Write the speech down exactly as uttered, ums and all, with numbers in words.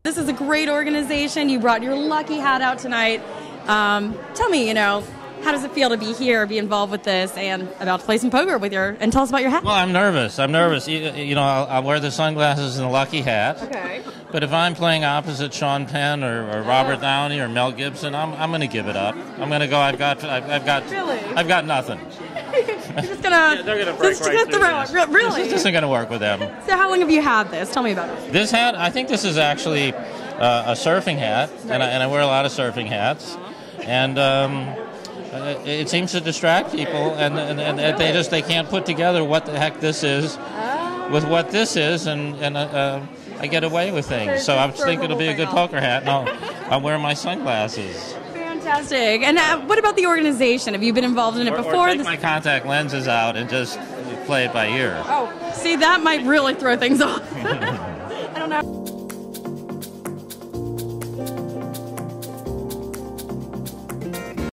This is a great organization. You brought your lucky hat out tonight. Um, tell me, you know, how does it feel to be here, be involved with this, and about to play some poker with your, and tell us about your hat? Well, I'm nervous. I'm nervous. You, you know, I'll, I'll wear the sunglasses and the lucky hat. Okay. But if I'm playing opposite Sean Penn or, or Robert oh. Downey or Mel Gibson, I'm, I'm going to give it up. I'm going to go, I've got, I've, I've got, really? I've got nothing. You're just gonna. Yeah, they're gonna break just right through the, really? This isn't gonna work with them. So how long have you had this? Tell me about it. This hat, I think this is actually uh, a surfing hat, right. and, I, and I wear a lot of surfing hats, and um, it, it seems to distract people, and, and, and really? they just they can't put together what the heck this is oh. with what this is, and and uh, I get away with things. So I think it'll be a good poker hat. No, I'll wear my sunglasses. Fantastic. And uh, what about the organization? Have you been involved in it or, before? Or take my contact lenses out and just play it by ear. Oh, see, that might really throw things off. I don't know.